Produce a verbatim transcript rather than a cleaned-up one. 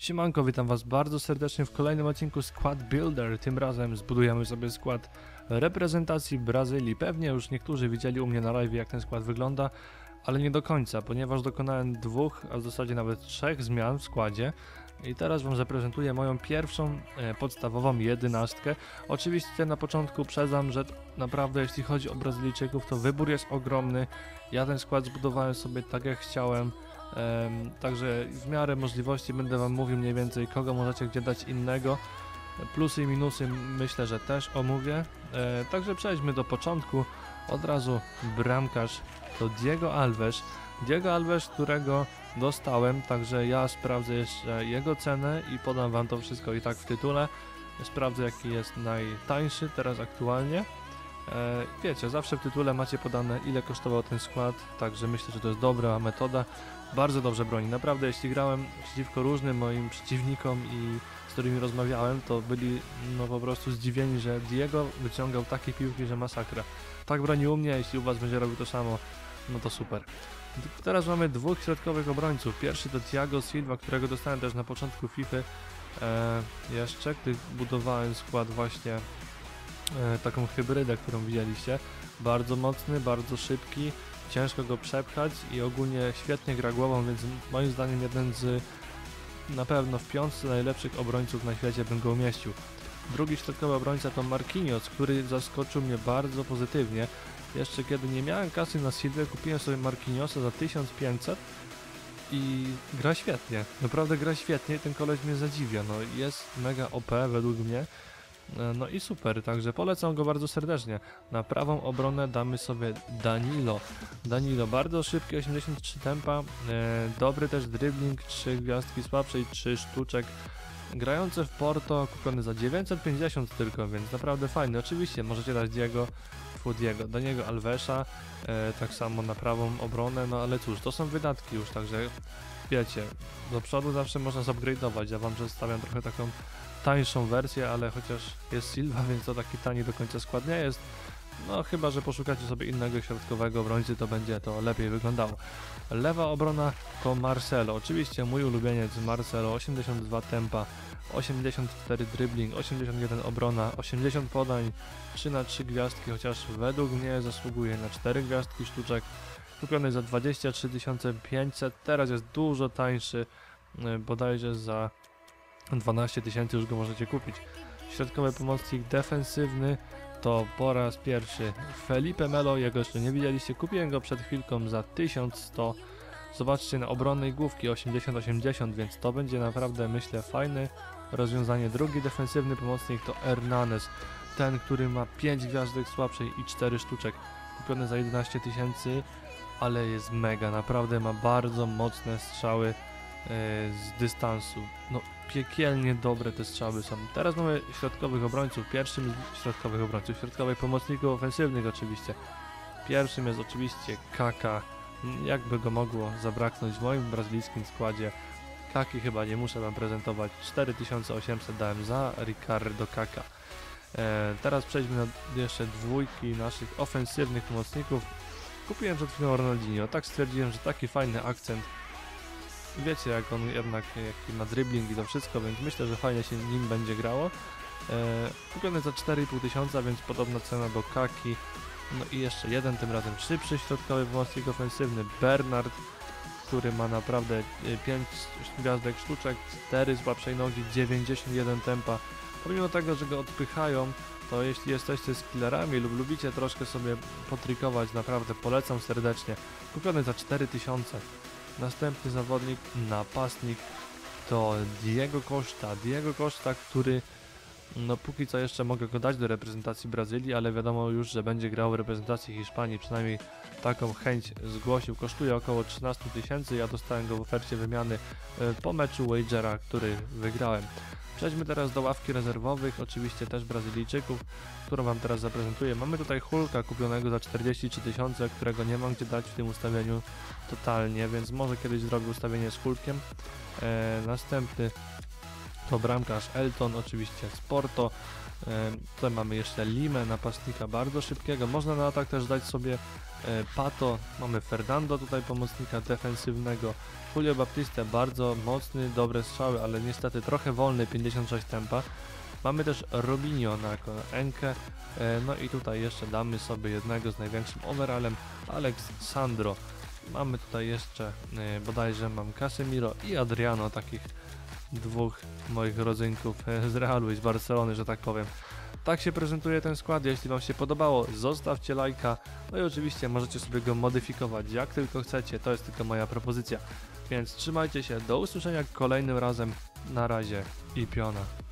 Siemanko, witam was bardzo serdecznie w kolejnym odcinku Squad Builder. Tym razem zbudujemy sobie skład reprezentacji Brazylii. Pewnie już niektórzy widzieli u mnie na live, jak ten skład wygląda, ale nie do końca, ponieważ dokonałem dwóch, a w zasadzie nawet trzech zmian w składzie. I teraz wam zaprezentuję moją pierwszą e, podstawową jedenastkę. Oczywiście na początku uprzedzam, że naprawdę jeśli chodzi o Brazylijczyków, to wybór jest ogromny. Ja ten skład zbudowałem sobie tak jak chciałem. Um, także w miarę możliwości będę wam mówił mniej więcej, kogo możecie gdzie dać innego. Plusy i minusy myślę, że też omówię. E, także przejdźmy do początku. Od razu bramkarz to Diego Alves. Diego Alves, którego dostałem, także ja sprawdzę jeszcze jego cenę i podam wam to wszystko i tak w tytule. Sprawdzę, jaki jest najtańszy teraz aktualnie. E, wiecie, zawsze w tytule macie podane, ile kosztował ten skład, także myślę, że to jest dobra metoda. Bardzo dobrze broni, naprawdę jeśli grałem przeciwko różnym moim przeciwnikom i z którymi rozmawiałem, to byli no po prostu zdziwieni, że Diego wyciągał takie piłki, że masakra. Tak broni u mnie, jeśli u was będzie robił to samo, no to super. Teraz mamy dwóch środkowych obrońców. Pierwszy to Thiago Silva, którego dostałem też na początku FIFA. E, jeszcze, gdy budowałem skład właśnie e, taką hybrydę, którą widzieliście. Bardzo mocny, bardzo szybki, ciężko go przepchać i ogólnie świetnie gra głową, więc moim zdaniem jeden z na pewno w piątce najlepszych obrońców na świecie bym go umieścił. Drugi środkowy obrońca to Marquinhos, który zaskoczył mnie bardzo pozytywnie. Jeszcze kiedy nie miałem kasy na Silvę, kupiłem sobie Marquinhosa za tysiąc pięćset i gra świetnie, naprawdę gra świetnie i ten koleś mnie zadziwia, no jest mega O P według mnie, no i super, także polecam go bardzo serdecznie. Na prawą obronę damy sobie Danilo. Danilo, bardzo szybki, osiemdziesiąt trzy tempa, e, dobry też dribbling, trzy gwiazdki słabszej, trzy sztuczek. Grający w Porto, kupiony za dziewięćset pięćdziesiąt tylko, więc naprawdę fajny. Oczywiście możecie dać Diego, Diego, Daniego Alvesa, e, tak samo na prawą obronę, no ale cóż, to są wydatki już, także wiecie, do przodu zawsze można zupgrade'ować. Ja wam przedstawiam trochę taką tańszą wersję, ale chociaż jest Silva, więc to taki tani do końca skład nie jest. No chyba, że poszukacie sobie innego środkowego obrońcy, to będzie to lepiej wyglądało. Lewa obrona to Marcelo, oczywiście mój ulubieniec Marcelo, osiemdziesiąt dwa tempa, osiemdziesiąt cztery dribbling, osiemdziesiąt jeden obrona, osiemdziesiąt podań, trzy na trzy gwiazdki, chociaż według mnie zasługuje na cztery gwiazdki sztuczek, kupiony za dwadzieścia trzy tysiące pięćset, teraz jest dużo tańszy, bodajże za dwanaście tysięcy już go możecie kupić. Środkowy pomocnik defensywny to po raz pierwszy Felipe Melo, jego jeszcze nie widzieliście, kupiłem go przed chwilką za tysiąc sto. Zobaczcie na obronnej główki osiemdziesiąt osiemdziesiąt, więc to będzie naprawdę, myślę, fajne rozwiązanie. Drugi defensywny pomocnik to Hernanes, ten, który ma pięć gwiazdek słabszej i cztery sztuczek, kupiony za jedenaście tysięcy, ale jest mega, naprawdę ma bardzo mocne strzały yy, z dystansu. No piekielnie dobre te strzały są. Teraz mamy środkowych obrońców. Pierwszym z środkowych obrońców, środkowych pomocników ofensywnych oczywiście. Pierwszym jest oczywiście Kaka. Jakby go mogło zabraknąć w moim brazylijskim składzie. Kaki chyba nie muszę wam prezentować. cztery tysiące osiemset dałem za Ricardo Kaka. E, teraz przejdźmy na jeszcze dwójki naszych ofensywnych pomocników. Kupiłem przed chwilą Ronaldinho. Tak stwierdziłem, że taki fajny akcent. Wiecie, jak on jednak jaki ma dribbling i to wszystko, więc myślę, że fajnie się nim będzie grało. E, kupiony za cztery i pół tysiąca, więc podobna cena do Kaki. No i jeszcze jeden, tym razem szybszy środkowy pomocnik ofensywny Bernard, który ma naprawdę pięć gwiazdek sztuczek, cztery słabszej nogi, dziewięćdziesiąt jeden tempa. Pomimo tego, że go odpychają, to jeśli jesteście skillerami lub lubicie troszkę sobie potrykować, naprawdę polecam serdecznie. Kupiony za cztery tysiące. Następny zawodnik, napastnik to Diego Costa. Diego Costa, który no póki co jeszcze mogę go dać do reprezentacji Brazylii, ale wiadomo już, że będzie grał w reprezentacji Hiszpanii, przynajmniej taką chęć zgłosił. Kosztuje około trzynaście tysięcy, ja dostałem go w ofercie wymiany po meczu wagera, który wygrałem. Przejdźmy teraz do ławki rezerwowych, oczywiście też Brazylijczyków, którą wam teraz zaprezentuję. Mamy tutaj Hulka kupionego za czterdzieści trzy tysiące, którego nie mam gdzie dać w tym ustawieniu totalnie, więc może kiedyś zrobię ustawienie z Hulkiem. E, następny to bramkarz Elton, oczywiście z Porto. E, tutaj mamy jeszcze Limę, napastnika bardzo szybkiego. Można na atak też dać sobie e, Pato. Mamy Fernando, tutaj pomocnika defensywnego. Julio Baptiste, bardzo mocny, dobre strzały, ale niestety trochę wolny, pięćdziesiąt sześć tempa. Mamy też Robinho na Enkę. E, no i tutaj jeszcze damy sobie jednego z największym overallem, Alex Sandro. Mamy tutaj jeszcze e, bodajże mam Casemiro i Adriano, takich dwóch moich rodzynków z Realu i z Barcelony, że tak powiem. Tak się prezentuje ten skład. Jeśli Wam się podobało, zostawcie lajka. No i oczywiście możecie sobie go modyfikować jak tylko chcecie. To jest tylko moja propozycja. Więc trzymajcie się. Do usłyszenia kolejnym razem. Na razie i piona.